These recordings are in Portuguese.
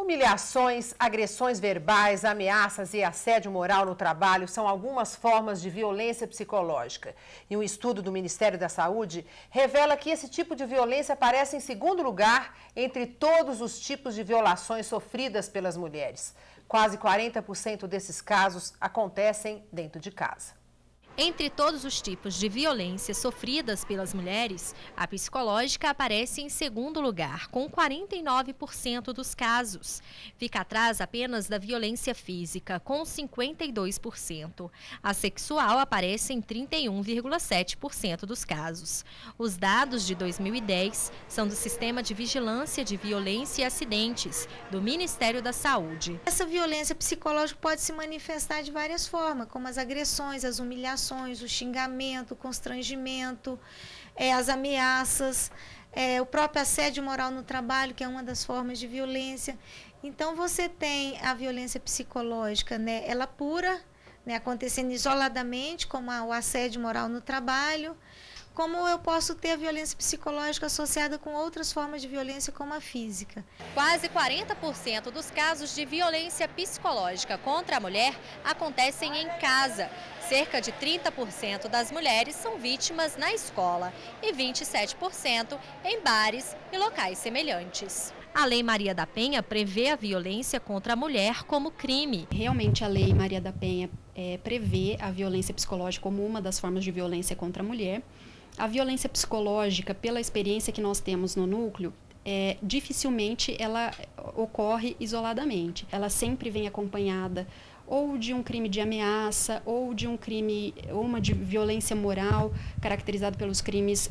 Humilhações, agressões verbais, ameaças e assédio moral no trabalho são algumas formas de violência psicológica. E um estudo do Ministério da Saúde revela que esse tipo de violência aparece em segundo lugar entre todos os tipos de violações sofridas pelas mulheres. Quase 40% desses casos acontecem dentro de casa. Entre todos os tipos de violência sofridas pelas mulheres, a psicológica aparece em segundo lugar, com 49% dos casos. Fica atrás apenas da violência física, com 52%. A sexual aparece em 31,7% dos casos. Os dados de 2010 são do Sistema de Vigilância de Violência e Acidentes, do Ministério da Saúde. Essa violência psicológica pode se manifestar de várias formas, como as agressões, as humilhações, o xingamento, o constrangimento, as ameaças, o próprio assédio moral no trabalho, que é uma das formas de violência. Então, você tem a violência psicológica, né, ela pura, né, acontecendo isoladamente, como o assédio moral no trabalho, como eu posso ter a violência psicológica associada com outras formas de violência, como a física. Quase 40% dos casos de violência psicológica contra a mulher acontecem em casa. Cerca de 30% das mulheres são vítimas na escola e 27% em bares e locais semelhantes. A Lei Maria da Penha prevê a violência contra a mulher como crime. Realmente a Lei Maria da Penha prevê a violência psicológica como uma das formas de violência contra a mulher. A violência psicológica, pela experiência que nós temos no núcleo, dificilmente ela ocorre isoladamente. Ela sempre vem acompanhada ou de um crime de ameaça, ou de um crime, ou uma de violência moral, caracterizado pelos crimes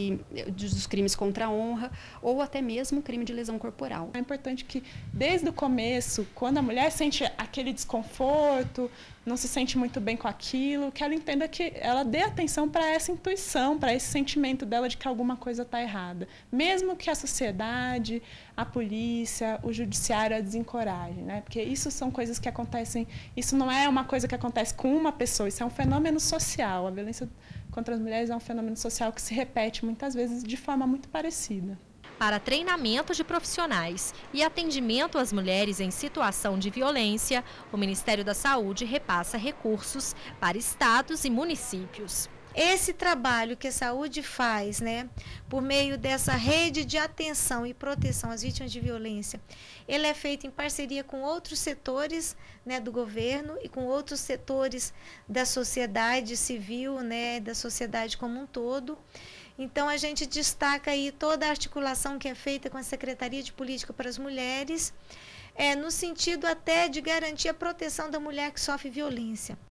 dos crimes contra a honra, ou até mesmo crime de lesão corporal. É importante que, desde o começo, quando a mulher sente aquele desconforto, não se sente muito bem com aquilo, que ela entenda que ela dê atenção para essa intuição, para esse sentimento dela de que alguma coisa está errada. Mesmo que a sociedade, a polícia, o judiciário a desencoraje, né? Porque isso são coisas que acontecem, isso não é uma coisa que acontece com uma pessoa, isso é um fenômeno social. A violência contra as mulheres é um fenômeno social que se repete muitas vezes de forma muito parecida. Para treinamento de profissionais e atendimento às mulheres em situação de violência, o Ministério da Saúde repassa recursos para estados e municípios. Esse trabalho que a saúde faz, né, por meio dessa rede de atenção e proteção às vítimas de violência, ele é feito em parceria com outros setores, né, do governo e com outros setores da sociedade civil, né, da sociedade como um todo. Então, a gente destaca aí toda a articulação que é feita com a Secretaria de Política para as Mulheres, no sentido até de garantir a proteção da mulher que sofre violência.